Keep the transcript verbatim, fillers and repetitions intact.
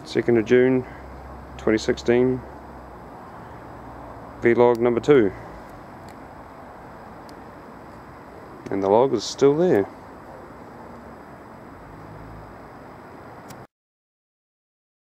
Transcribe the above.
second of June twenty sixteen, vlog number two, and the log is still there.